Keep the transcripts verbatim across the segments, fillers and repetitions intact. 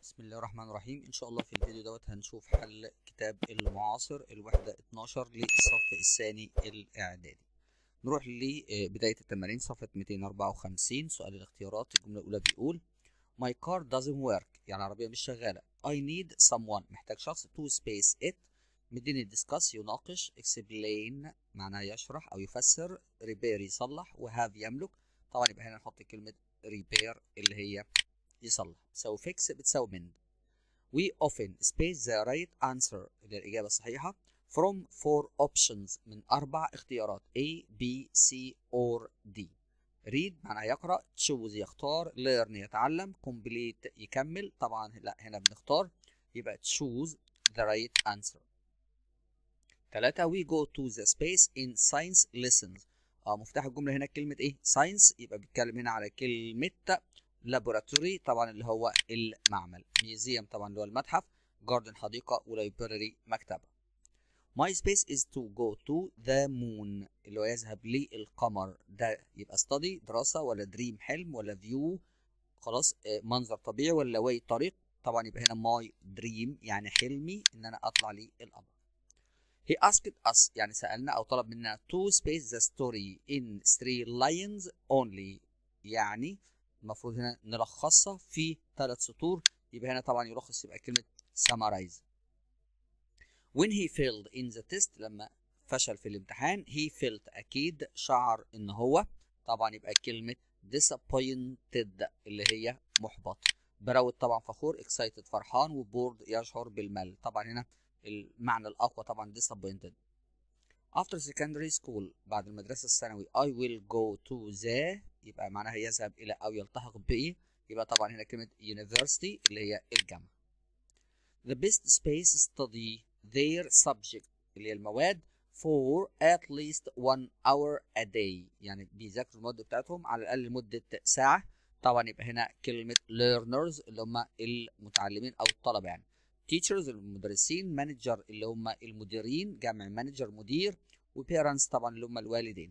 بسم الله الرحمن الرحيم. ان شاء الله في الفيديو دوت هنشوف حل كتاب المعاصر الوحدة اتناشر للصف الثاني الاعدادي. نروح لبداية التمارين صفحة مئتين وأربعة وخمسين. سؤال الاختيارات، الجملة الأولى بيقول My car doesn't work، يعني العربية مش شغالة. I need someone، محتاج شخص. to space it، مديني discuss يناقش. explain معناها يشرح أو يفسر. repair يصلح، و have يملك. طبعا يبقى هنا نحط كلمة repair اللي هي يصلح. تساوي fix بتساوي mend. We often space the right answer اللي هي الإجابة الصحيحة from four options من أربع اختيارات A B C or D. read معناها يقرأ. choose يختار. learn يتعلم. complete يكمل. طبعا لا هنا بنختار، يبقى choose the right answer. ثلاثة we go to the space in science lessons. اه مفتاح الجملة هنا كلمة ايه؟ science، يبقى بيتكلم هنا على كلمة laboratory طبعا اللي هو المعمل. museum طبعا اللي هو المتحف. garden حديقة. وlibrary مكتبة. my space is to go to the moon اللي هو يذهب للقمر. ده يبقى study دراسة، ولا dream حلم، ولا view خلاص منظر طبيعي، ولا way طريق. طبعا يبقى هنا my dream يعني حلمي ان انا اطلع للقمر. he asked us يعني سألنا او طلب مننا to space the story in three lines only، يعني المفروض هنا نلخصها في ثلاث سطور. يبقى هنا طبعا يلخص يبقى كلمة summarize. when he failed in the test، لما فشل في الامتحان. he felt أكيد شعر إن هو، طبعا يبقى كلمة disappointed اللي هي محبط. proud طبعا فخور. excited فرحان. وبورد يشعر بالملل. طبعا هنا المعنى الأقوى طبعا disappointed. after secondary school بعد المدرسة الثانوي I will go to the، يبقى معناها يذهب إلى أو يلتحق بإيه، يبقى طبعا هنا كلمة university اللي هي الجامعة. the best space study their subject اللي هي المواد for at least one hour a day، يعني بيذاكروا المواد بتاعتهم على الأقل لمدة ساعة. طبعا يبقى هنا كلمة learners اللي هم المتعلمين أو الطلبة يعني. teachers المدرسين. manager اللي هم المديرين، جمع manager مدير. و parents طبعا اللي هم الوالدين.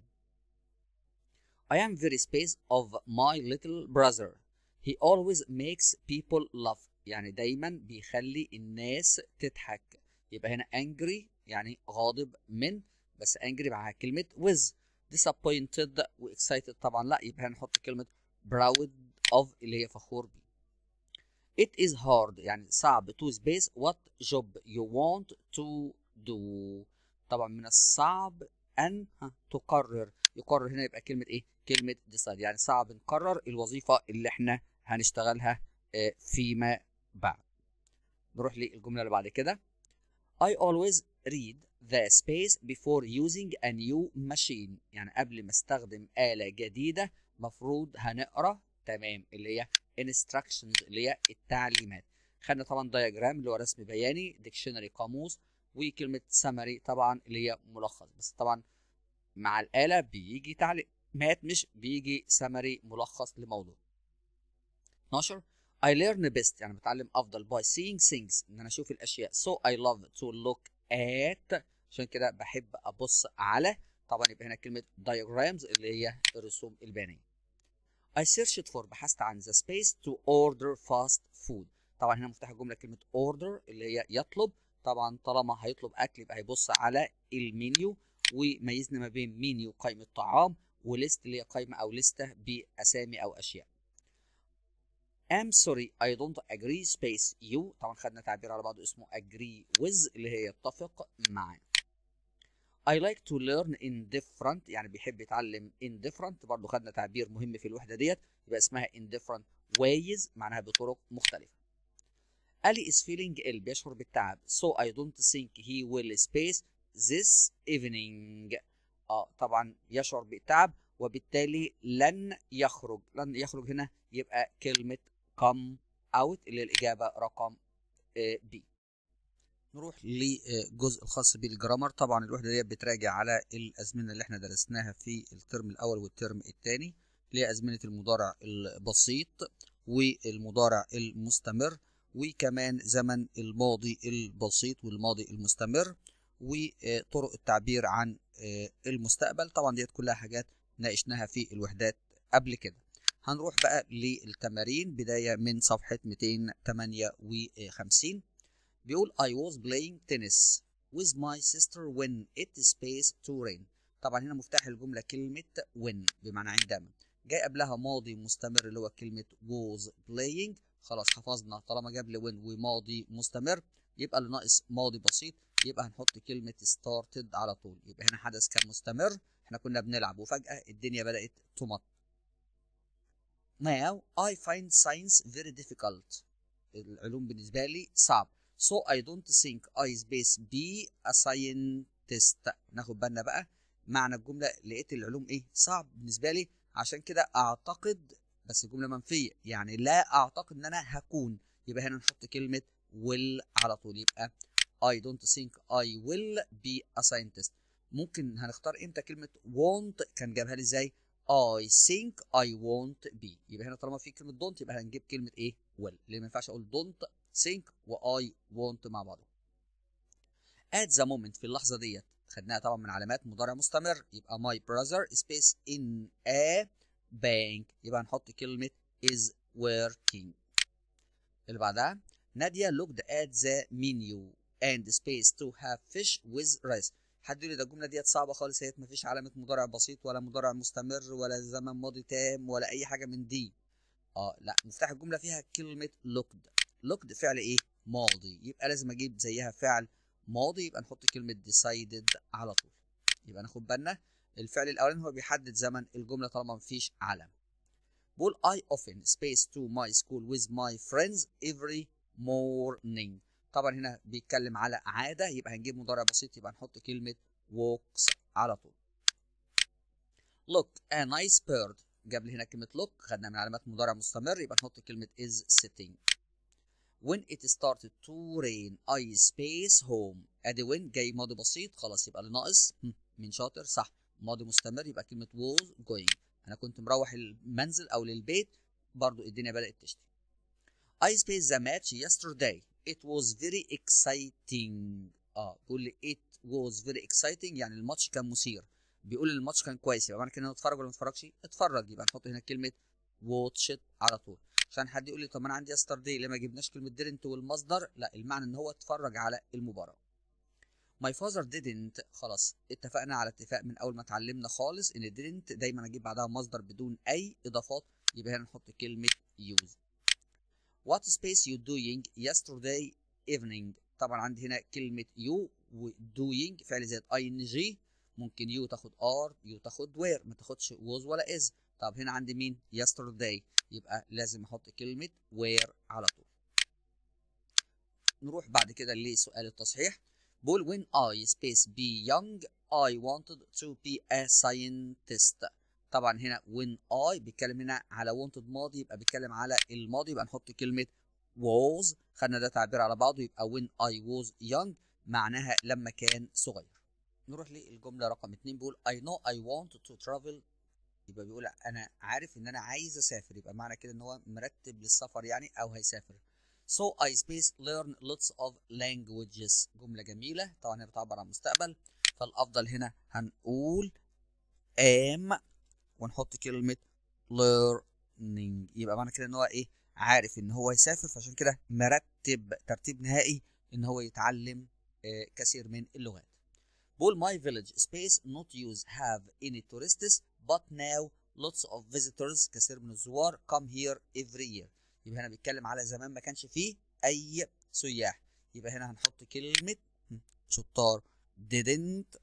I am very space of my little brother. He always makes people laugh، يعني دايما بيخلي الناس تضحك. يبقى هنا angry يعني غاضب من، بس angry معاها كلمة with. disappointed و excited طبعا لا، يبقى هنحط كلمة proud of اللي هي فخور بيه. It is hard يعني صعب to space what job you want to do. طبعا من الصعب أن تقرر. يقرر هنا يبقى كلمة إيه؟ كلمة decide، يعني صعب نقرر الوظيفة اللي إحنا هنشتغلها فيما بعد. نروح للجملة اللي بعد كده. I always read the space before using a new machine، يعني قبل ما استخدم آلة جديدة مفروض هنقرأ تمام اللي هي instructions اللي هي التعليمات. خدنا طبعا diagram اللي هو رسم بياني. dictionary قاموس. وكلمة summary طبعا اللي هي ملخص، بس طبعا مع الآلة بيجي تعليمات مش بيجي summary ملخص لموضوع. اتناشر I learn best يعني بتعلم أفضل by seeing things، إن أنا أشوف الأشياء. so I love to look at، عشان كده بحب أبص على. طبعا يبقى هنا كلمة diagrams اللي هي الرسوم البيانية. I searched for بحثت عن the space to order fast food. طبعا هنا مفتاح الجملة كلمة order اللي هي يطلب. طبعا طالما هيطلب أكل يبقى هيبص على المنيو، وميزنا ما بين منيو قائمة طعام وليست اللي هي قائمة أو لستة بأسامي أو أشياء. I'm sorry I don't agree space you، طبعا خدنا تعبير على بعضه اسمه agree with اللي هي يتفق معاه. I like to learn in different يعني بيحب يتعلم in different، برضه خدنا تعبير مهم في الوحدة ديت يبقى اسمها in different ways معناها بطرق مختلفة. Ali is feeling ill بيشعر بالتعب. so I don't think he will space this evening. اه طبعا يشعر بالتعب وبالتالي لن يخرج. لن يخرج هنا يبقى كلمة come out اللي هي الإجابة رقم B. نروح للجزء الخاص بالجرامر. طبعا الوحدة دي بتراجع على الأزمنة اللي احنا درسناها في الترم الأول والترم الثاني، اللي هي أزمنة المضارع البسيط والمضارع المستمر، وكمان زمن الماضي البسيط والماضي المستمر، وطرق التعبير عن المستقبل. طبعا ديت كلها حاجات ناقشناها في الوحدات قبل كده. هنروح بقى للتمارين بداية من صفحة مئتين وثمانية وخمسين. بيقول I was playing tennis with my sister when it space to rain. طبعا هنا مفتاح الجملة كلمة when بمعنى عندما، جاي قبلها ماضي مستمر اللي هو كلمة was playing. خلاص حفظنا طالما جاب لي when وماضي مستمر يبقى اللي ناقص ماضي بسيط، يبقى هنحط كلمة started على طول. يبقى هنا حدث كان مستمر، احنا كنا بنلعب وفجأة الدنيا بدأت تمطر. Now I find science very difficult. العلوم بالنسبة لي صعب. So I don't think I space be a scientist. ناخد بالنا بقى معنى الجملة، لقيت العلوم ايه صعب بالنسبة لي، عشان كده اعتقد، بس الجملة منفية يعني لا اعتقد ان انا هكون، يبقى هنا نحط كلمة will على طول. يبقى I don't think I will be a scientist. ممكن هنختار امتى كلمة want، كان جابها لي ازاي؟ I think I won't be. يبقى هنا طالما في كلمة don't يبقى هنجيب كلمة ايه؟ will، اللي ما ينفعش اقول don't think و I won't مع بعض. at the moment في اللحظة ديت خدناها طبعا من علامات مضارع مستمر، يبقى my brother space in a bank، يبقى هنحط كلمة is working. اللي بعدها نادية looked at the menu and space to have fish with rice. حد يقول لي ده الجمله ديت صعبه خالص، هي مفيش علامه مضارع بسيط ولا مضارع مستمر ولا زمن ماضي تام ولا اي حاجه من دي. اه لا، مفتاح الجمله فيها كلمه looked. looked فعل ايه؟ ماضي، يبقى لازم اجيب زيها فعل ماضي، يبقى نحط كلمه decided على طول. يبقى ناخد بالنا الفعل الاولاني هو بيحدد زمن الجمله طالما مفيش علامه. بقول I often space to my school with my friends every morning. طبعا هنا بيتكلم على عادة، يبقى هنجيب مضارع بسيط، يبقى نحط كلمة walks على طول. look a nice bird، جاب لي هنا كلمة look، خدنا من علامات مضارع مستمر، يبقى نحط كلمة is sitting. when it started to rain I space home. ادي when جاي ماضي بسيط، خلاص يبقى اللي ناقص من شاطر صح ماضي مستمر، يبقى كلمة was going. انا كنت مروح المنزل او للبيت برضو الدنيا بدأت تشتي. I spaced the match yesterday. It was very exciting. اه بيقول لي it was very exciting يعني الماتش كان مثير. بيقول ان الماتش كان كويس، يبقى معنى كده اتفرج ولا ما اتفرجش؟ اتفرج، يبقى نحط هنا كلمة watch it على طول. عشان حد يقول لي طب انا عندي yesterday ليه ما جبناش كلمة didn't والمصدر؟ لا، المعنى ان هو اتفرج على المباراة. My father didn't. خلاص اتفقنا على اتفاق من اول ما اتعلمنا خالص ان didn't دايما اجيب بعدها مصدر بدون اي اضافات، يبقى هنا نحط كلمة use. What space you doing yesterday evening. طبعا عندي هنا كلمة you و doing فعل زائد ing، ممكن you تاخد are you تاخد were، ما تاخدش was ولا is. طب هنا عندي مين؟ yesterday، يبقى لازم احط كلمة were على طول. نروح بعد كده لسؤال التصحيح. بقول when I space be young I wanted to be a scientist. طبعا هنا when I بيتكلم هنا على wanted ماضي، يبقى بيتكلم على الماضي، يبقى نحط كلمة was. خدنا ده تعبير على بعضه، يبقى when I was young معناها لما كان صغير. نروح للجملة رقم اتنين. بيقول I know I want to travel. يبقى بيقول انا عارف ان انا عايز اسافر، يبقى معنى كده ان هو مرتب للسفر يعني او هيسافر. So I space learn lots of languages. جملة جميلة، طبعا هي بتعبر عن مستقبل، فالافضل هنا هنقول am ونحط كلمة learning. يبقى معنى كده ان هو ايه؟ عارف ان هو يسافر، فعشان كده مرتب ترتيب نهائي ان هو يتعلم آه كثير من اللغات. بقول my village space not use have any tourists but now lots of visitors. كثير من الزوار come here every year. يبقى هنا بيتكلم على زمان ما كانش فيه اي سياح، يبقى هنا هنحط كلمة شطار didn't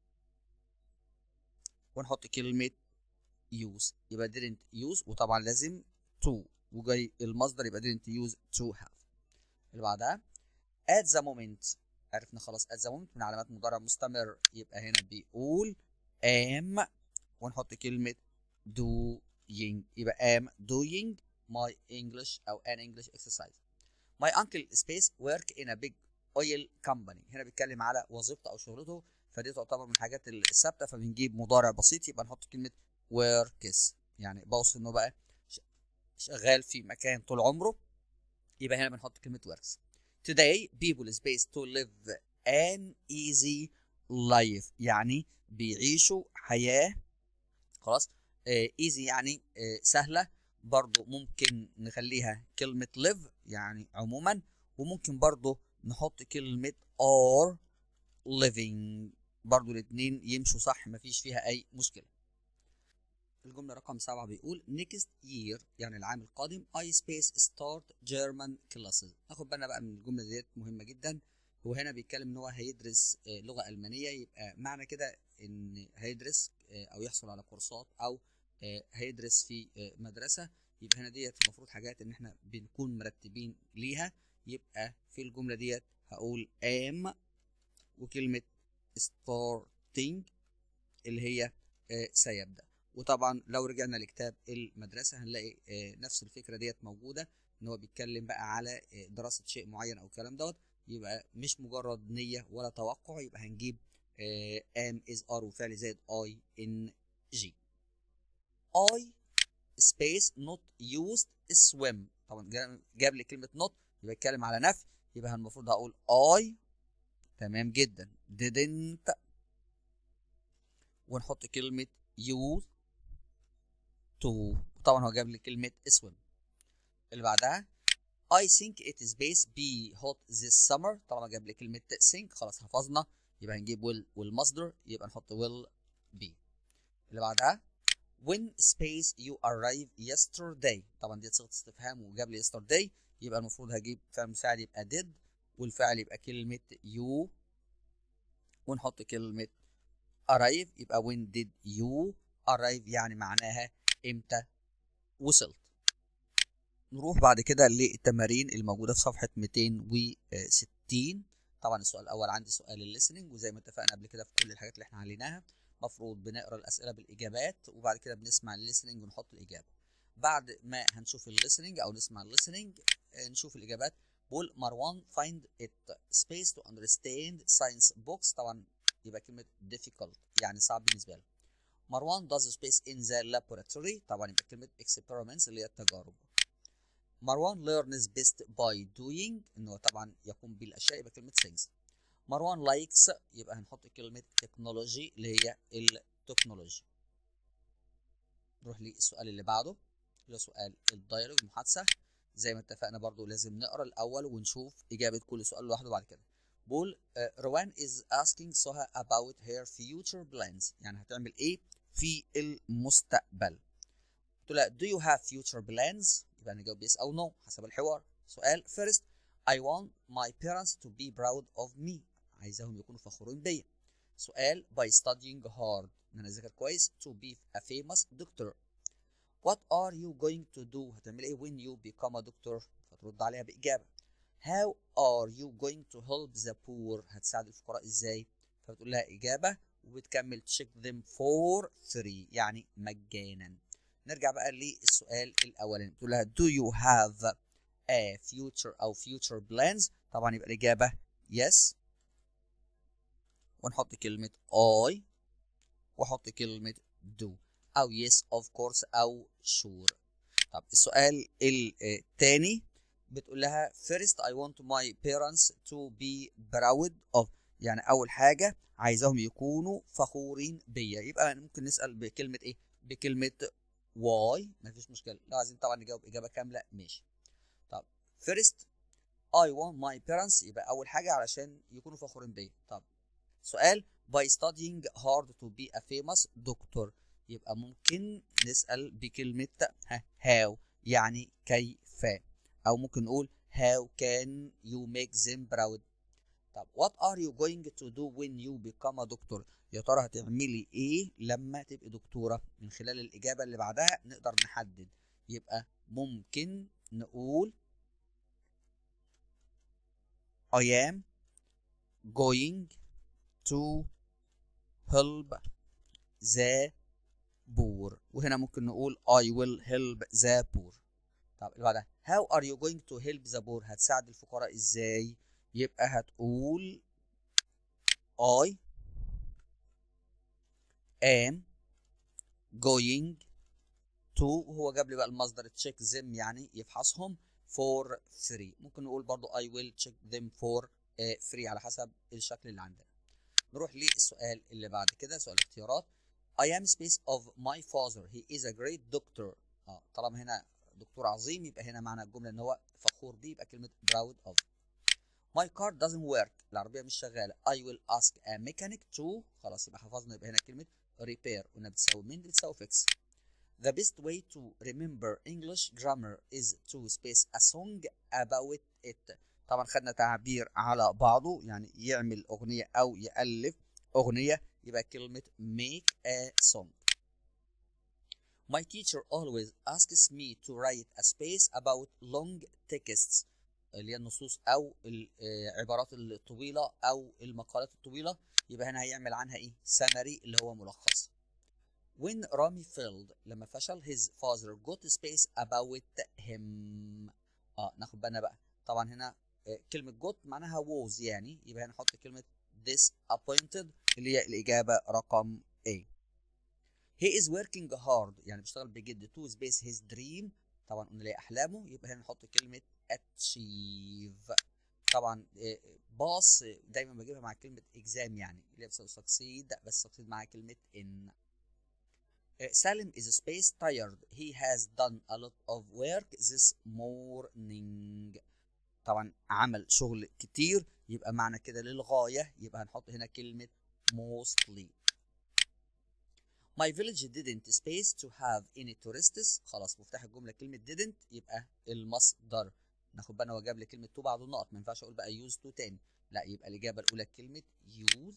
ونحط كلمة use. يبقى didn't use وطبعا لازم to وجاي المصدر يبقى didn't use to have. اللي بعدها at the moment. عرفنا خلاص at the moment من علامات مضارع مستمر، يبقى هنا بيقول am ونحط كلمة doing. يبقى am doing my English أو an English exercise. My uncle space work in a big oil company. هنا بيتكلم على وظيفته أو شغلته، فدي تعتبر من الحاجات الثابتة، فبنجيب مضارع بسيط يبقى نحط كلمة works، يعني بوصف إنه بقى شغال في مكان طول عمره، يبقى هنا بنحط كلمة works. Today people space to live an easy life. يعني بيعيشوا حياة خلاص ايزي يعني آه سهلة، برضو ممكن نخليها كلمة live يعني عموما، وممكن برضو نحط كلمة are living، برضو الاتنين يمشوا صح مفيش فيها أي مشكلة. الجملة رقم سبعة بيقول next year يعني العام القادم I space start German classes. ناخد بالنا بقى من الجملة ديت مهمة جدا. هو هنا بيتكلم ان هو هيدرس لغة ألمانية، يبقى معنى كده ان هيدرس او يحصل على كورسات او هيدرس في مدرسة. يبقى هنا ديت المفروض حاجات ان احنا بنكون مرتبين ليها. يبقى في الجملة ديت هقول am وكلمة starting اللي هي سيبدأ. وطبعا لو رجعنا لكتاب المدرسة هنلاقي نفس الفكرة ديت موجودة، ان هو بيتكلم بقى على دراسة شيء معين او الكلام دوت. يبقى مش مجرد نية ولا توقع، يبقى هنجيب am is are وفعل زائد ing. I space not used swim. طبعا جاب لي كلمة not يبقى يتكلم على نفي، يبقى المفروض هقول I تمام جدا didn't ونحط كلمة used to. طبعا هو جاب لي كلمة swim. اللي بعدها I think it is best be hot this summer. طالما جاب لي كلمة think خلاص حفظنا، يبقى هنجيب will والمصدر يبقى نحط will be. اللي بعدها when space you arrive yesterday. طبعا دي صيغة استفهام وجاب لي yesterday، يبقى المفروض هجيب فعل مساعد يبقى did والفعل يبقى كلمة you ونحط كلمة arrive يبقى when did you arrive يعني معناها امتى وصلت. نروح بعد كده للتمارين الموجودة في صفحة مئتين وستين. طبعا السؤال الأول عندي سؤال الليسننج، وزي ما اتفقنا قبل كده في كل الحاجات اللي احنا عليناها مفروض بنقرا الأسئلة بالإجابات وبعد كده بنسمع الليسننج ونحط الإجابة. بعد ما هنشوف الليسننج أو نسمع الليسننج نشوف الإجابات. بقول مروان find it space to understand science books. طبعا يبقى كلمة difficult يعني صعب بالنسبة له. مروان does space in the laboratory. طبعا يبقى كلمة experiments اللي هي التجارب. مروان learns best by doing ان هو طبعا يقوم بالاشياء يبقى كلمه things. مروان likes يبقى هنحط كلمه technology اللي هي التكنولوجيا. نروح للسؤال اللي بعده اللي هو سؤال الدايلوج المحادثه. زي ما اتفقنا برضو لازم نقرا الاول ونشوف اجابه كل سؤال لوحده بعد كده. بقول روان is asking سهى about her future plans يعني هتعمل ايه في المستقبل. قلت لها do you have future plans؟ يبقى نجاوب yes أو no حسب الحوار. سؤال first I want my parents to be proud of me. عايزاهم يكونوا فخورين بيا. سؤال by studying hard إن أنا أذاكر كويس to be a famous doctor. What are you going to do؟ هتعمل إيه when you become a doctor؟ فترد عليها بإجابة. How are you going to help the poor؟ هتساعد الفقراء إزاي؟ فبتقول لها إجابة وبتكمل check them for free يعني مجانا. نرجع بقى للسؤال الاولاني بتقول لها do you have a future او future plans؟ طبعا يبقى الاجابه yes ونحط كلمه I واحط كلمه do او yes of course او sure. طب السؤال الثاني بتقول لها first I want my parents to be proud of يعني اول حاجه عايزاهم يكونوا فخورين بيا. يبقى ممكن نسال بكلمه ايه؟ بكلمه واي مفيش مشكله. لو عايزين طبعا نجاوب اجابه كامله ماشي. طب first I want my parents يبقى اول حاجه علشان يكونوا فخورين بيا. طب سؤال by studying hard to be a famous doctor يبقى ممكن نسال بكلمه how يعني كيف، او ممكن نقول how can you make them proud. طب what are you going to do when you become a doctor؟ يا ترى هتعملي ايه لما تبقي دكتورة؟ من خلال الإجابة اللي بعدها نقدر نحدد. يبقى ممكن نقول I am going to help the poor وهنا ممكن نقول I will help the poor. طب اللي بعدها how are you going to help the poor؟ هتساعد الفقراء ازاي؟ يبقى هتقول I am going to وهو جاب لي بقى المصدر check them يعني يفحصهم for free. ممكن نقول برضو I will check them for uh, free على حسب الشكل اللي عندنا. نروح للسؤال اللي بعد كده سؤال اختيارات. I am space of my father he is a great doctor. اه طالما هنا دكتور عظيم، يبقى هنا معنى الجمله ان هو فخور بيه، يبقى كلمه proud of. My car doesn't work، العربيه مش شغاله. I will ask a mechanic to، خلاص يبقى حفظنا، يبقى هنا كلمه repair، قلنا بتساوي من بتساوي fix. The best way to remember English grammar is to space a song about it. طبعا خدنا تعبير على بعضه، يعني يعمل أغنية أو يألف أغنية، يبقى كلمة make a song. My teacher always asks me to write a space about long texts، اللي هي النصوص أو العبارات الطويلة أو المقالات الطويلة، يبقى هنا هيعمل عنها إيه؟ summary اللي هو ملخص. When Rami failed، لما فشل his father got space about him. اه ناخد بالنا بقى، طبعا هنا آه كلمة got معناها was، يعني يبقى هنحط كلمة disappointed اللي هي الإجابة رقم A. He is working hard، يعني بيشتغل بجد to space his dream، طبعا قلنا ليه أحلامه، يبقى هنا نحط كلمة achieve. طبعا آه باص دايما بجيبها مع كلمة exam، يعني اللي هي بتساوي succeed، بس succeed معاها كلمة in. Salim is space tired. He has done a lot of work this morning. طبعا عمل شغل كتير، يبقى معنى كده للغاية، يبقى هنحط هنا كلمة mostly. My village didn't space to have any tourists. خلاص مفتاح الجملة كلمة didn't، يبقى المصدر. ناخد بالنا هو جاب لي كلمة to بعد النقط، ما ينفعش أقول بقى use to تاني، لا يبقى الإجابة الأولى كلمة use.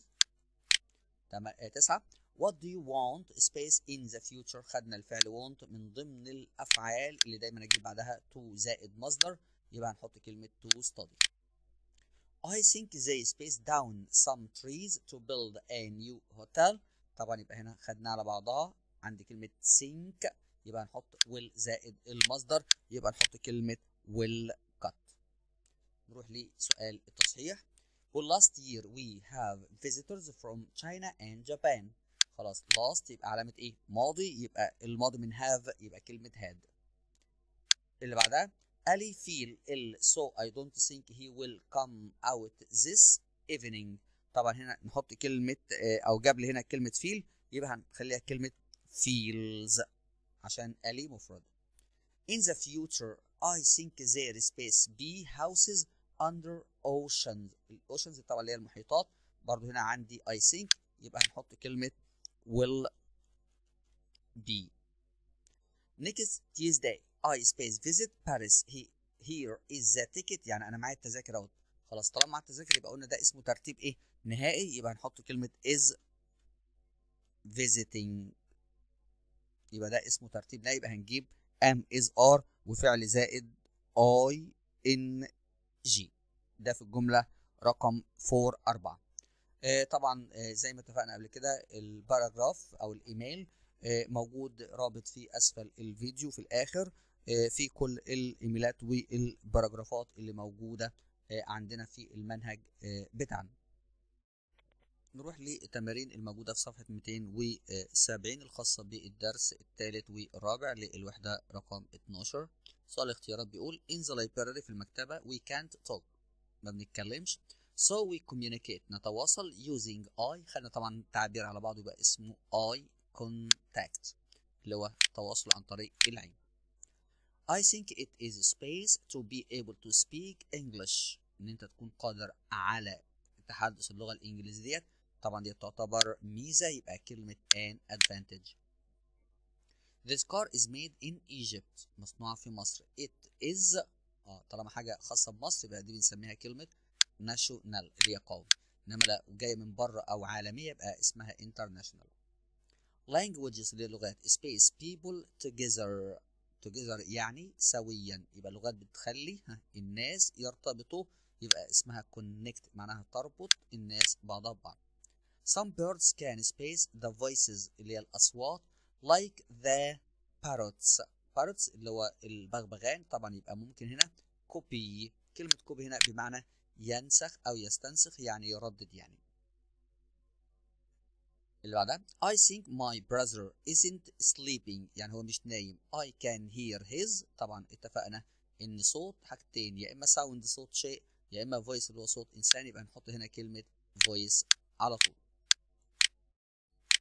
تسعة. What do you want space in the future؟ خدنا الفعل want من ضمن الأفعال اللي دايما أجيب بعدها to زائد مصدر، يبقى هنحط كلمة to study. I think they space down some trees to build a new hotel. طبعا يبقى هنا خدنا على بعضها، عندي كلمة think، يبقى هنحط will زائد المصدر، يبقى نحط كلمة will cut. نروح لسؤال التصحيح. Well, last year we have visitors from China and Japan. خلاص last يبقى علامة ايه؟ ماضي، يبقى الماضي من have يبقى كلمة had. اللي بعدها Ali feel ill so I don't think he will come out this evening. طبعا هنا نحط كلمة أو جاب لي هنا كلمة feel، يبقى هنخليها كلمة feels عشان Ali مفرد. In the future I think there space be houses under oceans. الاوشنز طبعا اللي هي المحيطات، برضو هنا عندي I think، يبقى هنحط كلمة will be. Next Tuesday I space visit Paris. He here is the ticket، يعني انا معايا التذاكر اهو. خلاص طالما معايا التذاكر يبقى قلنا ده اسمه ترتيب ايه؟ نهائي، يبقى هنحط كلمة is visiting، يبقى ده اسمه ترتيب نهائي، يبقى هنجيب am is are وفعل زائد I N G، ده في الجملة رقم أربعة. آه طبعا آه زي ما اتفقنا قبل كده، الباراجراف او الايميل آه موجود رابط في اسفل الفيديو في الاخر، آه في كل الايميلات والباراجرافات اللي موجودة آه عندنا في المنهج آه بتاعنا. نروح للتمارين الموجودة في صفحة مئتين وسبعين الخاصة بالدرس الثالث والرابع للوحدة رقم اتناشر. سؤال الاختيارات بيقول in the library، في المكتبة we can't talk، ما بنتكلمش. so we communicate، نتواصل. using I، خلينا طبعا تعبير على بعضه يبقى اسمه I contact اللي هو التواصل عن طريق العين. I think it is space to be able to speak English، ان انت تكون قادر على تحدث اللغة الإنجليزية، طبعا دي تعتبر ميزة، يبقى كلمة an advantage. This car is made in Egypt، مصنوعة في مصر. It is، اه طالما حاجة خاصة بمصر يبقى دي بنسميها كلمة national اللي هي قومي، انما لو جاية من بره او عالمية يبقى اسمها international. Languages للغات space people together، together يعني سويا، يبقى اللغات بتخلي ها الناس يرتبطوا، يبقى اسمها connect معناها تربط الناس بعضها ببعض. Some birds can space the voices اللي هي الأصوات like the parrots. parrots اللي هو البغبغان، طبعا يبقى ممكن هنا copy، كلمة copy هنا بمعنى ينسخ أو يستنسخ، يعني يردد يعني. اللي بعدها I think my brother isn't sleeping، يعني هو مش نايم. I can hear his، طبعا اتفقنا إن صوت حاجتين، يا إما sound صوت شيء، يا إما voice اللي هو صوت إنسان، يبقى هنحط هنا كلمة voice على طول.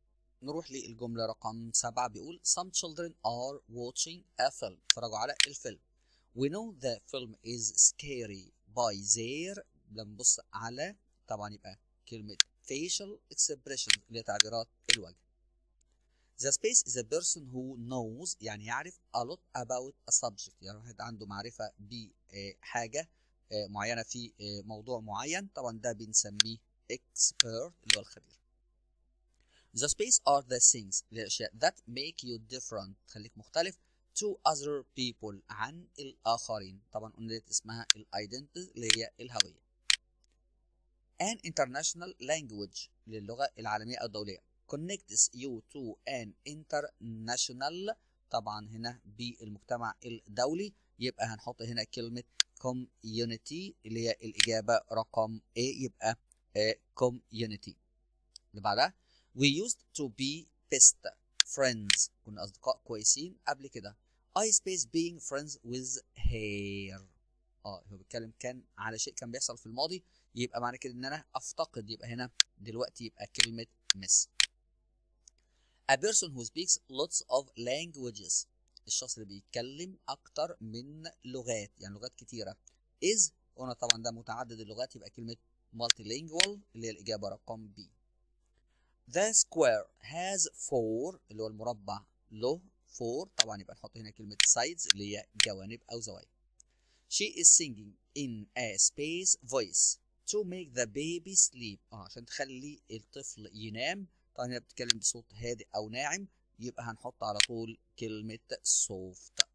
نروح للجملة رقم سبعة بيقول some children are watching a film. اتفرجوا على الفيلم. We know the film is scary by their. بنبص على طبعا يبقى كلمة facial expressions اللي هي تعبيرات الوجه. The space is a person who knows يعني يعرف a lot about a subject. يعني واحد عنده معرفة بحاجة معينة في موضوع معين. طبعا ده بنسميه expert اللي هو الخبير. The space are the things الأشياء that make you different تخليك مختلف to other people عن الآخرين. طبعا قلنا اسمها الايدنتي اللي هي الهوية. An international language للغة العالمية أو الدولية connects you to an international. طبعا هنا بالمجتمع الدولي يبقى هنحط هنا كلمة community اللي هي الإجابة رقم A يبقى community. اللي بعدها we used to be best friends كنا أصدقاء كويسين قبل كده. I space being friends with her. اه هو بيتكلم كان على شيء كان بيحصل في الماضي يبقى معنى كده ان انا افتقد يبقى هنا دلوقتي يبقى كلمة miss. A person who speaks lots of languages الشخص اللي بيتكلم اكتر من لغات يعني لغات كتيرة is هنا طبعا ده متعدد اللغات يبقى كلمة multilingual اللي هي الإجابة رقم B. The square has four اللي هو المربع له four طبعا يبقى نحط هنا كلمة sides اللي هي جوانب أو زوايا. She is singing in a space voice to make the baby sleep. اه عشان تخلي الطفل ينام. طبعا هي بتتكلم بصوت هادئ أو ناعم يبقى هنحط على طول كلمة soft.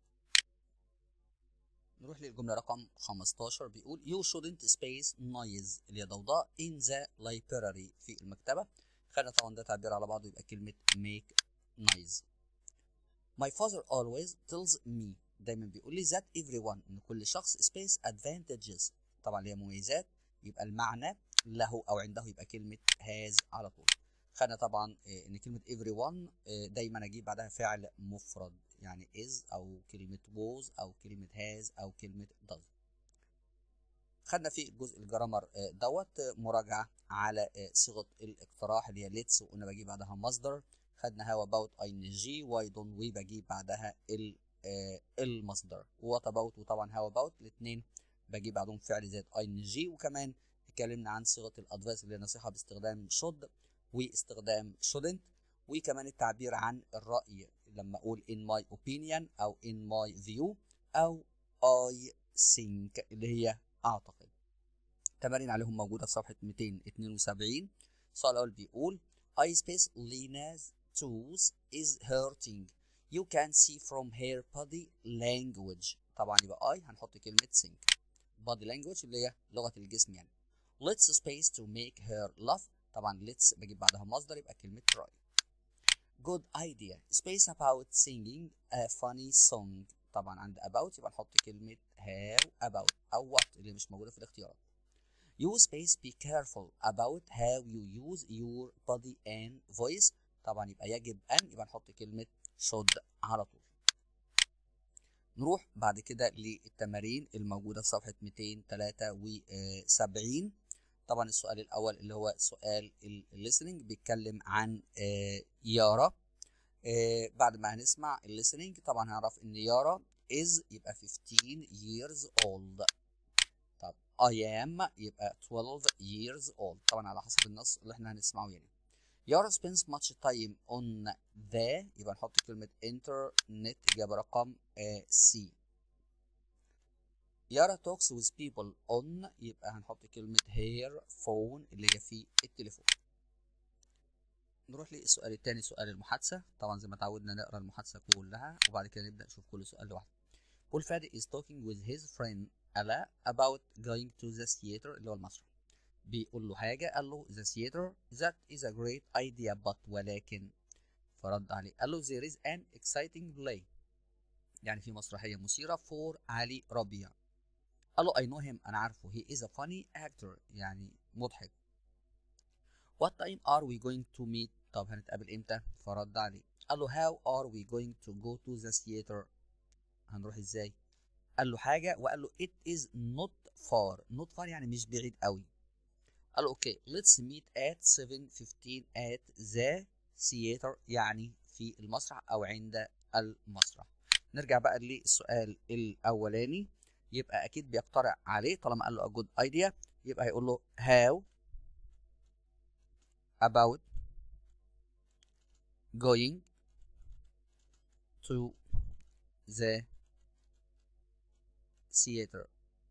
نروح للجملة رقم خمستاشر بيقول you shouldn't space noise اللي هي ضوضاء in the library في المكتبة. خلينا طبعا ده تعبير على بعضه يبقى كلمة make noise. My father always tells me دايما بيقول لي that everyone ان كل شخص space advantages طبعا اللي هي مميزات يبقى المعنى له او عنده يبقى كلمة has على طول. خلينا طبعا ان كلمة everyone دايما اجيب بعدها فعل مفرد يعني is او كلمة was او كلمة has او كلمة does. خدنا في الجزء الجرامر دوت مراجعة على صيغة الاقتراح اللي هي let's وقلنا بجيب بعدها مصدر. خدنا how about ing why don't we بجيب بعدها المصدر what about وطبعا how about الاثنين بجيب بعدهم فعل زائد ing. وكمان اتكلمنا عن صيغة الادفايس اللي هي نصيحة باستخدام should واستخدام shouldn't. وكمان التعبير عن الرأي لما اقول in my opinion او in my view او I think اللي هي اعتقد. تمارين عليهم موجودة في صفحة مئتين واثنين وسبعين. السؤال الأول بيقول I space Lena's tooth is hurting. You can see from her body language. طبعا يبقى I هنحط كلمة think. body language اللي هي لغة الجسم يعني. Let's space to make her laugh. طبعا let's بجيب بعدها مصدر يبقى كلمة try. Good idea. Space about singing a funny song. طبعا عند about يبقى نحط كلمة how about أو what اللي مش موجودة في الاختيارات. You space be careful about how you use your body and voice. طبعا يبقى يجب أن يبقى نحط كلمة should على طول. نروح بعد كده للتمارين الموجودة في صفحة مئتين وثلاثة وسبعين. طبعا السؤال الأول اللي هو سؤال الليسننج بيتكلم عن يارا. بعد ما هنسمع الليسننج طبعا هنعرف إن يارا is يبقى fifteen years old. طب I am يبقى twelve years old طبعا على حسب النص اللي احنا هنسمعه يعني. يارا spends much time on the يبقى نحط كلمة internet إجابة رقم C. يارا talks with people on يبقى هنحط كلمة her phone اللي هي في التليفون. نروح للسؤال الثاني سؤال المحادثة. طبعا زي ما تعودنا نقرا المحادثة كلها وبعد كده نبدأ نشوف كل سؤال لوحده. بول فادي is talking with his friend ألا about going to the theater اللي هو المسرح. بيقول له حاجة قال له the theater that is a great idea but ولكن فرد عليه قال له there is an exciting play يعني في مسرحية مثيرة for علي ربيع. قال له I know him أنا عارفه he is a funny actor يعني مضحك. What time are we going to meet طب هنتقابل إمتى؟ فرد عليه قال له how are we going to go to the theater هنروح إزاي؟ قال له حاجة وقال له it is not far not far يعني مش بعيد قوي. قال له okay let's meet at seven fifteen at the theater يعني في المسرح أو عند المسرح. نرجع بقى للسؤال الأولاني، يبقى أكيد بيقترح عليه طالما قال له a good idea، يبقى هيقول له how about going to the theater.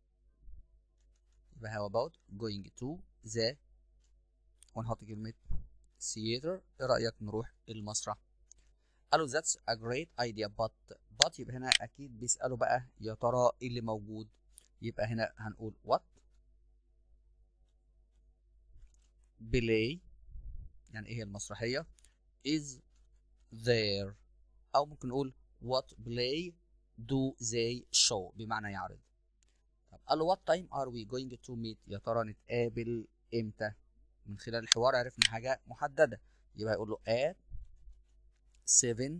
يبقى how about going to the، ونحط كلمة theater. ايه رأيك نروح المسرح؟ قالوا that's a great idea but but يبقى هنا أكيد بيسألوا بقى يا ترى ايه اللي موجود، يبقى هنا هنقول what play يعني ايه هي المسرحية is there، أو ممكن نقول what play do they show بمعنى يعرض. طب قالوا what time are we going to meet، يا ترى نتقابل امتى؟ من خلال الحوار عرفنا حاجة محددة، يبقى يقول له at seven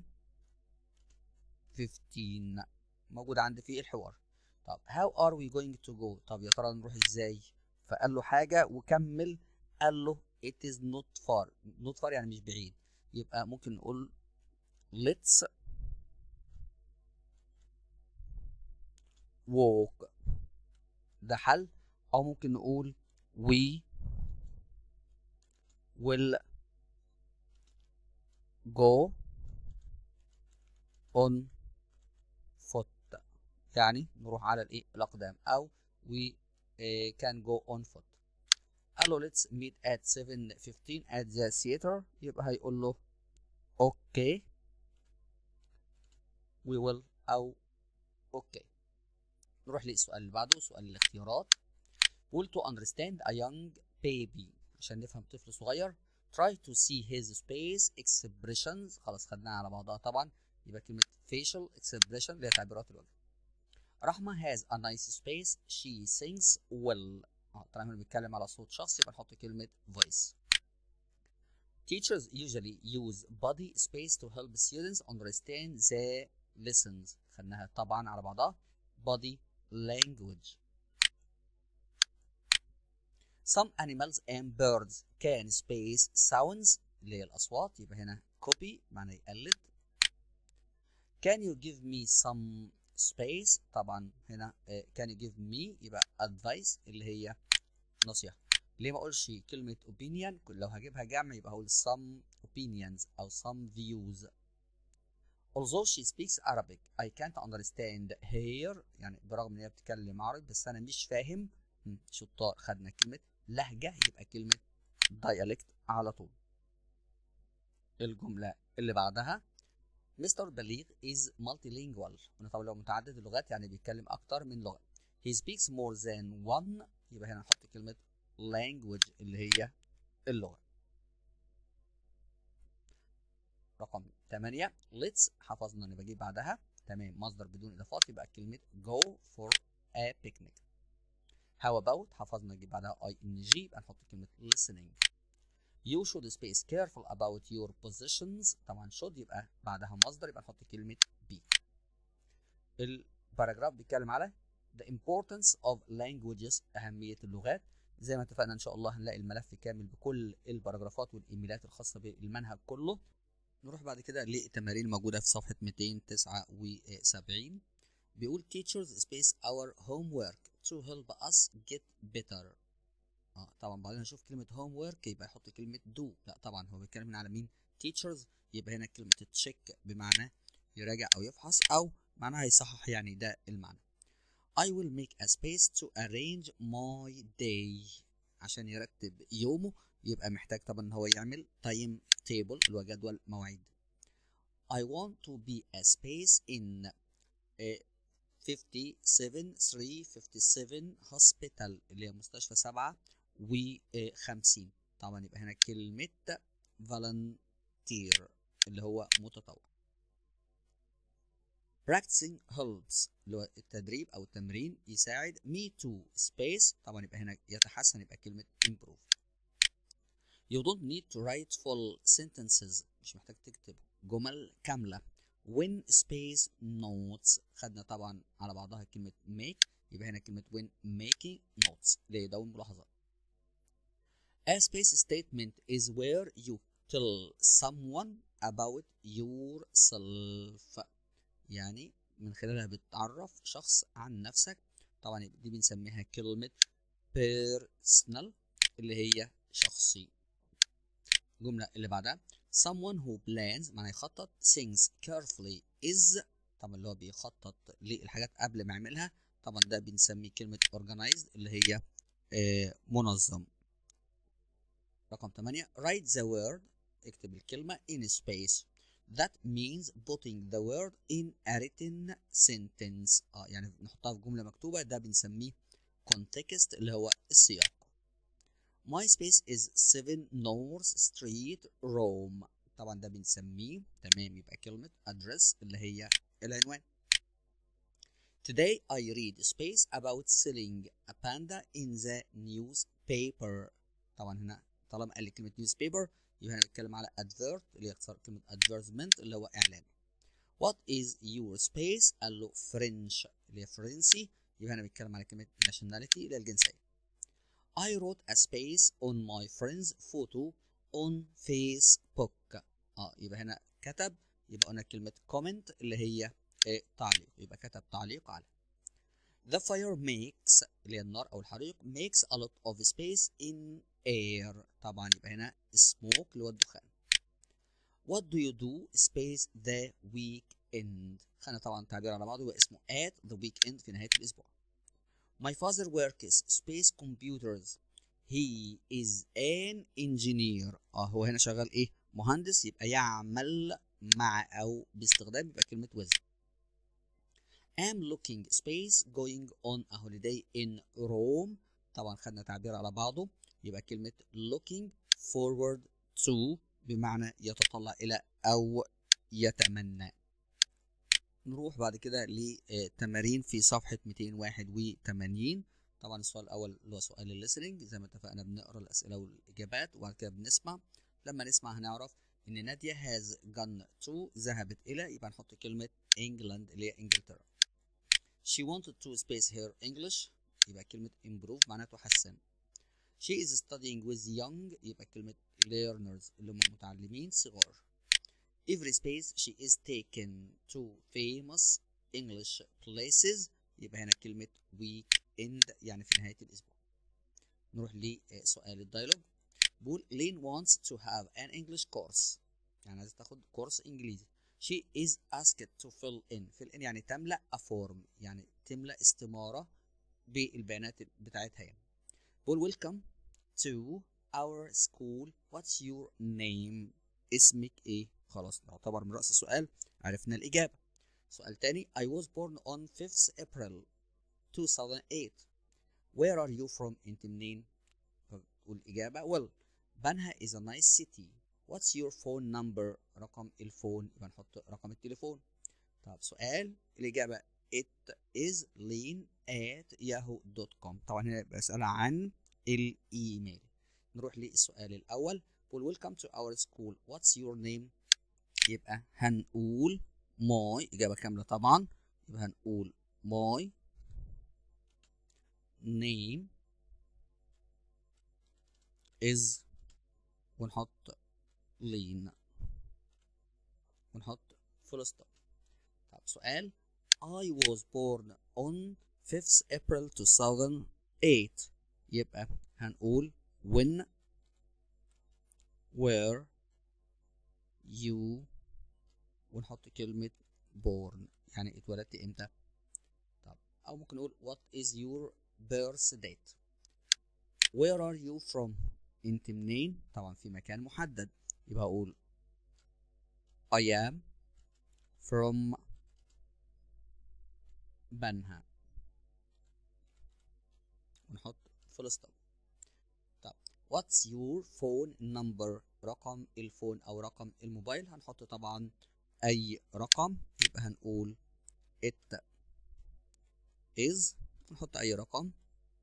fifteen موجود عندي في الحوار. طب how are we going to go، طب يا ترى نروح ازاي؟ فقال له حاجة وكمل قال له it is not far، not far يعني مش بعيد، يبقى ممكن نقول let's walk، ده حل. او ممكن نقول we will go on foot، يعني نروح على الايه الاقدام، او we uh, can go on foot. قال له let's meet at seven fifteen at the theater، يبقى هيقول له okay we will او okay. نروح للسؤال اللي بعده، سؤال الاختيارات. will to understand a young baby، عشان نفهم طفل صغير. try to see his face expressions، خلاص خدناها على بعضها طبعا، يبقى كلمة facial expression اللي هي تعبيرات الوجه. رحمة has a nice space she sings well، اه طالما بنتكلم على صوت شخص يبقى نحط كلمة voice. teachers usually use body space to help students understand the lessons، خدناها طبعا على بعضها body language. some animals and birds can space sounds اللي هي الأصوات، يبقى هنا copy معنى يقلد. can you give me some space، طبعا هنا uh, can you give me يبقى advice اللي هي نصيحة. ليه ما اقولش كلمة opinion، لو هجيبها جمع يبقى هقول some opinions أو some views. although she speaks Arabic I can't understand her، يعني برغم ان هي بتتكلم عربي بس انا مش فاهم. شطار، خدنا كلمة لهجة يبقى كلمة dialect على طول. الجملة اللي بعدها مستر بليغ is multilingual، قلنا طبعا لو متعدد اللغات يعني بيتكلم أكتر من لغة. he speaks more than one، يبقى هنا نحط كلمة language اللي هي اللغة. رقم ثمانية let's حفظنا ان بجيب بعدها تمام مصدر بدون إضافات يبقى كلمة go for a picnic. how about حفظنا نجيب بعدها ing يبقى نحط كلمة listening. you should space careful about your positions، طبعا should يبقى بعدها مصدر يبقى نحط كلمة be. الباراجراف بيتكلم على the importance of languages، أهمية اللغات. زي ما اتفقنا إن شاء الله هنلاقي الملف كامل بكل الباراجرافات والإيميلات الخاصة بالمنهج كله. نروح بعد كده للتمارين الموجودة في صفحة مئتين وتسعة وسبعين. بيقول teachers space our homework to help us get better. اه طبعا بعدين نشوف كلمة homework يبقى يحط كلمة do، لا طبعا هو بيتكلم هنا على مين؟ teachers، يبقى هنا كلمة check بمعنى يراجع أو يفحص أو معناها يصحح، يعني ده المعنى. I will make a space to arrange my day، عشان يرتب يومه يبقى محتاج طبعا ان هو يعمل time table اللي هو جدول مواعيد. I want to be a space in uh, fifty-seven three fifty-seven hospital اللي هي مستشفى سبعة وخمسين، طبعا يبقى هنا كلمة volunteer اللي هو متطوع. practicing helps اللي هو التدريب أو التمرين يساعد me to space، طبعا يبقى هنا يتحسن يبقى كلمة improve. you don't need to write full sentences، مش محتاج تكتب جمل كاملة. when space notes، خدنا طبعا على بعضها كلمة make يبقى هنا كلمة when making notes ليدون ملاحظات. a space statement is where you tell someone about yourself، يعني من خلالها بتعرف شخص عن نفسك. طبعا دي بنسميها كلمة personal اللي هي شخصي. الجملة اللي بعدها someone who plans معنى يخطط things carefully is، طبعا اللي هو بيخطط للحاجات قبل ما يعملها، طبعا ده بنسميه كلمة organized اللي هي آه منظم. رقم ثمانية write the word، اكتب الكلمة in space that means putting the word in a written sentence، اه يعني نحطها في جملة مكتوبة، ده بنسميه context اللي هو السياق. My space is seven North Street Rome، طبعا ده بنسميه تمام يبقى كلمة address اللي هي العنوان. Today I read space about selling a panda in the newspaper، طبعا هنا طالما قال لي كلمة newspaper يبقى هنا بنتكلم على advert اللي هي اختصار كلمة advertisement اللي هو إعلان. What is your space؟ قال له French اللي هي فرنسي، يبقى هنا بنتكلم على كلمة nationality اللي هي الجنسية. I wrote a space on my friend's photo on Facebook، اه يبقى هنا كتب، يبقى قلنا كلمة comment اللي هي إيه تعليق، يبقى كتب تعليق على. The fire makes اللي هي النار أو الحريق makes a lot of space in air، طبعا يبقى هنا smoke اللي هو الدخان. What do you do space the weekend؟ خلينا طبعا تعبير على بعضه، هو اسمه at the weekend في نهاية الأسبوع. My father works space computers he is an engineer، اه هو هنا شغال ايه؟ مهندس، يبقى يعمل مع أو باستخدام يبقى كلمة with. am looking space going on a holiday in Rome، طبعا خدنا تعبير على بعضه يبقى كلمة looking forward to بمعنى يتطلع إلى أو يتمنى. نروح بعد كده لتمارين في صفحة مئتين وواحد وثمانين. طبعا السؤال الأول اللي هو سؤال الليسننج، زي ما اتفقنا بنقرا الأسئلة والإجابات وبعد كده بنسمع. لما نسمع هنعرف إن نادية has gone to ذهبت إلى، يبقى نحط كلمة England اللي هي إنجلترا. She wanted to space her English، يبقى كلمة improve معناها تحسن. She is studying with young، يبقى كلمة learners اللي هم متعلمين صغار. Every space she is taken to famous English places، يبقى هنا كلمة weekend يعني في نهاية الأسبوع. نروح لسؤال الديالوج. بقول لين wants to have an English course، يعني عايزة تاخد كورس إنجليزي. She is asked to fill in، fill in يعني تملأ a form، يعني تملأ استمارة بالبيانات بتاعتها يعني. بقول welcome to our school what's your name؟ اسمك ايه؟ خلاص نعتبر من رأس السؤال عرفنا الإجابة. سؤال تاني I was born on fifth April two thousand eight where are you from؟ انت منين؟ فتقول الإجابة well بنها is a nice city what's your phone number؟ رقم الفون، يبقى نحط رقم التليفون. طب سؤال الإجابة it is lean at yahoo dot com، طبعا هنا بسأل عن الإيميل. نروح للسؤال الأول بقول welcome to our school what's your name؟ يبقى هنقول my، إجابة كاملة طبعا، يبقى هنقول my name is ونحط lean ونحط full stop. طب سؤال I was born on fifth April two thousand eight، يبقى هنقول when were you ونحط كلمة born يعني اتولدت امتى. طب او ممكن نقول what is your birth date؟ where are you from؟ انت منين؟ طبعا في مكان محدد، يبقى اقول I am from بنها ونحط full stop. طب what's your phone number؟ رقم الفون او رقم الموبايل، هنحط طبعا اي رقم، يبقى هنقول it is نحط اي رقم.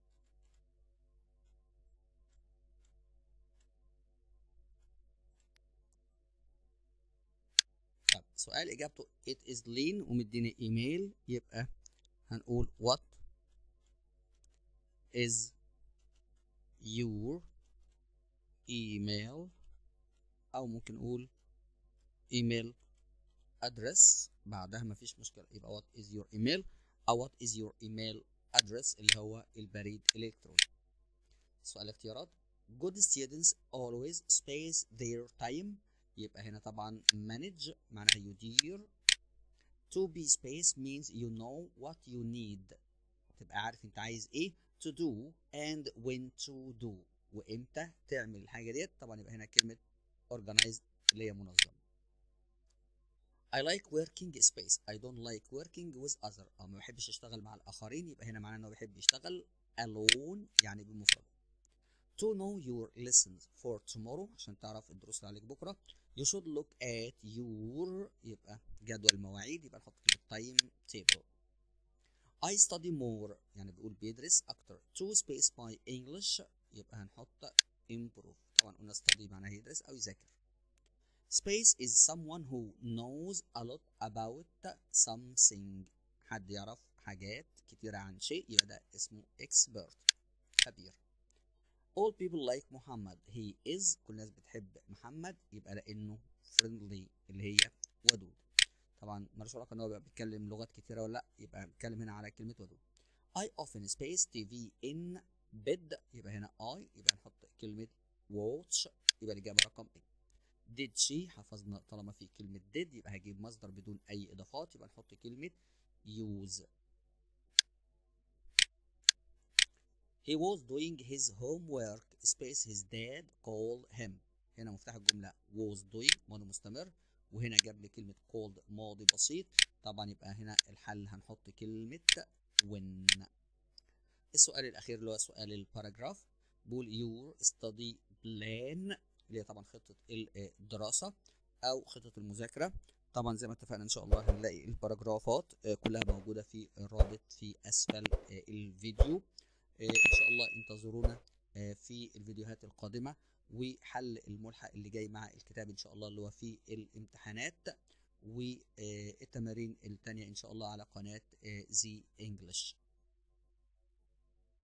طب سؤال اجابته it is lean ومديني ايميل، يبقى هنقول what is your email او ممكن نقول ايميل ادرس بعدها مفيش مشكله، يبقى what is your email او what is your email address اللي هو البريد الالكتروني. سؤال اختيارات. good students always space their time، يبقى هنا طبعا manage معناها يدير. to be space means you know what you need، تبقى عارف انت عايز ايه. to do and when to do، وامتى تعمل الحاجه ديت. طبعا يبقى هنا كلمه organized اللي هي منظمه. I like working space I don't like working with other، او ما بحبش اشتغل مع الاخرين، يبقى هنا معناه انه بيحب يشتغل alone يعني بمفرده. to know your lessons for tomorrow، عشان تعرف الدروس اللي عليك بكره. you should look at your، يبقى جدول المواعيد، يبقى نحط كلمه time table. I study more يعني بيقول بيدرس اكتر. to space my English، يبقى هنحط improve، طبعا قلنا study معناه يدرس او يذاكر. space is someone who knows a lot about something، حد يعرف حاجات كتيرة عن شيء، يبقى ده اسمه expert خبير. all people like محمد he is، كل الناس بتحب محمد، يبقى لانه friendly اللي هي ودود. طبعا مالوش علاقه ان هو بيبقى بيتكلم لغات كتيره ولا لا، يبقى بيتكلم هنا على كلمه ودود. I often space تي في in bed، يبقى هنا I، يبقى نحط كلمه watch، يبقى الاجابه رقم ايه. did she، حفظنا طالما في كلمه did يبقى هجيب مصدر بدون اي اضافات، يبقى نحط كلمه use. he was doing his homework space his dad called him، هنا مفتاح الجمله was doing ماضي مستمر، وهنا جاب لي كلمة called ماضي بسيط، طبعا يبقى هنا الحل هنحط كلمة when. السؤال الأخير اللي هو سؤال الباراجراف، بيقول your study plan، اللي هي طبعا خطة الدراسة أو خطة المذاكرة. طبعا زي ما اتفقنا إن شاء الله هنلاقي الباراجرافات كلها موجودة في الرابط في أسفل الفيديو. إن شاء الله انتظرونا في الفيديوهات القادمة، وحل الملحق اللي جاي مع الكتاب ان شاء الله اللي هو فيه الامتحانات، والتمارين التانية ان شاء الله على قناة زي انجلش.